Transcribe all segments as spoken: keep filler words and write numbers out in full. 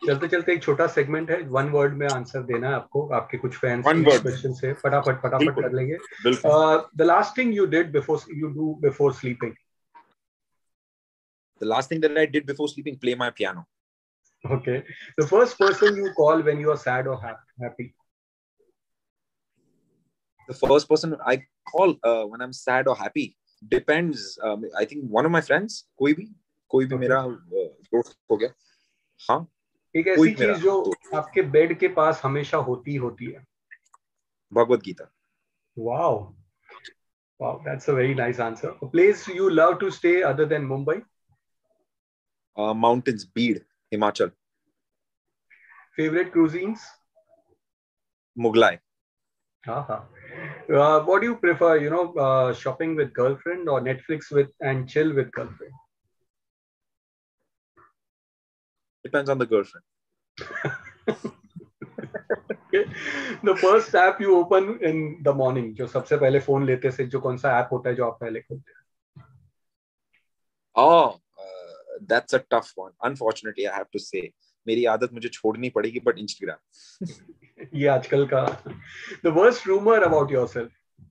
चलते चलते एक छोटा सेगमेंट है, वन वर्ड में आंसर देना है आपको, आपके कुछ फैंस One के word. क्वेश्चन से फटाफट फटाफट बिल्कुल कर लेंगे. बिल्कुल. The last thing you did before you do before sleeping. The last thing that I did before sleeping, play my piano. Okay. The first person you call when you are sad or ha- happy. The first person I call uh, when I'm sad or happy depends. Um, I think one of my friends, कोई भी कोई भी Okay. मेरा uh, दोस्त हो गया. हाँ. एक कोई ऐसी भी मेरा चीज जो दोस्त. आपके बेड के पास हमेशा होती होती है. Bhagavad Gita. Wow. Wow, that's a very nice answer. A place you love to stay other than Mumbai. Uh, mountains, Beed, Himachal. Favorite cuisines. Mughlai. Uh-huh. Uh, what do you prefer, you know, uh, shopping with girlfriend or Netflix with and chill with girlfriend? Depends on the girlfriend. Okay. The first app you open in the morning, जो सबसे पहले phone लेते से जो कौन सा app होता है जो आप पहले खोलते हैं? Oh, uh, that's a tough one. Unfortunately, I have to say, मेरी आदत मुझे छोड़नी पड़ेगी, but Instagram. ये आजकल का. The worst rumor about yourself.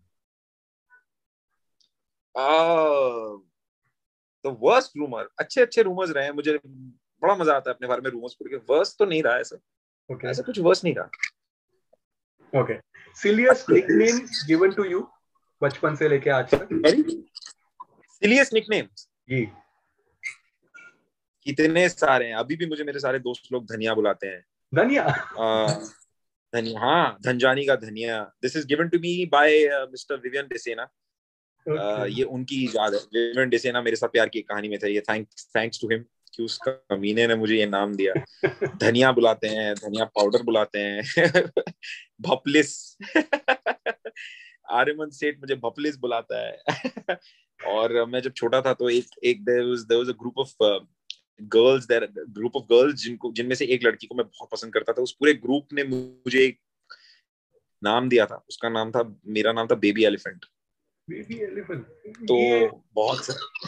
Uh, the worst rumor. अच्छे अच्छे rumors रहे हैं, मुझे बड़ा मजा आता है अपने बारे में rumors पढ़ के. Worst तो नहीं रहा ऐसा. Okay. ऐसा कुछ worst नहीं रहा. Okay. Silliest nickname given to you बचपन से लेके आज तक. Silliest nicknames. जी. कितने सारे हैं. अभी भी मुझे मेरे सारे दोस्त लोग धनिया बुलाते हैं. धनिया. धनिया. हाँ, धनजानी का धनिया. This is given to me by uh, Mister Vivian Desena. Okay. uh, ये उनकी याद है. विवियन डेसेना मेरे साथ प्यार की कहानी में था. ये थैंक्स थैंक्स टू हिम कि उस कमीने ने मुझे ये नाम दिया. धनिया बुलाते हैं, धनिया पाउडर बुलाते हैं. भपलिस. आर्यमन सेठ मुझे भपलिस बुलाता है. और मैं जब छोटा था तो एक एक there was there was a group of girls there group of girls जिनको जिनमें से एक लड़की को मैं बहुत पसंद करता था. उस पूरे ग्रुप ने मुझे एक नाम दिया था. उसका नाम था मेरा नाम था बेबी एलिफेंट. Baby elephant. तो बहुत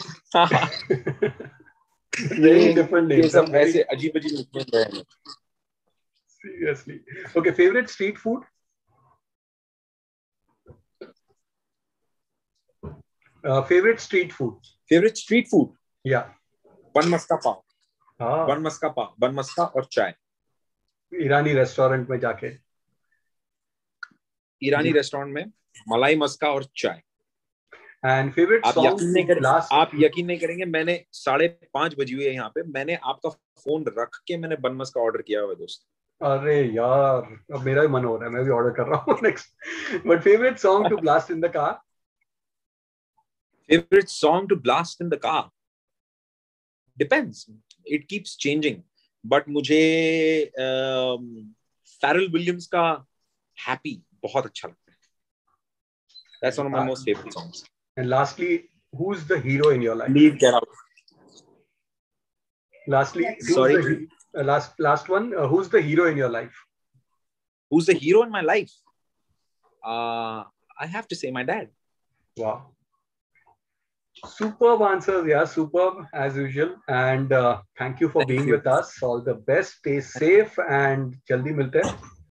वेरी डिफरेंट नेम. ये सब ऐसे अजीब अजीब निकनेम हैं. Seriously. Okay, favorite street food? Uh, favorite street food? Favorite street food? Yeah. बन मस्का पाव. हाँ. बन मस्का पाव, बन मस्का और चाय. ईरानी रेस्टोरेंट में जाके. ईरानी रेस्टोरेंट में मलाई मस्का और चाय. And favorite आप song यकीन नहीं करेंगे, last... आप यकीन नहीं करेंगे, मैंने साढ़े पांच बजी हुई है यहाँ पे, मैंने आपका फोन रख के मैंने बन मस्का ऑर्डर किया हुआ है दोस्त. अरे यार, अब मेरा भी मन हो रहा है, मैं भी ऑर्डर कर रहा हूँ next. But favorite song to blast in the car? Favorite song to blast in the car? Depends. It keeps changing. But मुझे Pharrell Williams का Happy बहुत अच्छा लगता है. That's one of my most favorite songs. And lastly, who's the hero in your life? Leave Get Out. Lastly, who's Sorry. The, uh, last last one. Uh, who's the hero in your life? Who's the hero in my life? Uh, I have to say my dad. Wow. Superb answers, yeah, superb as usual. And uh, thank you for thank being you. with us. All the best. Stay safe and jaldi milte hain.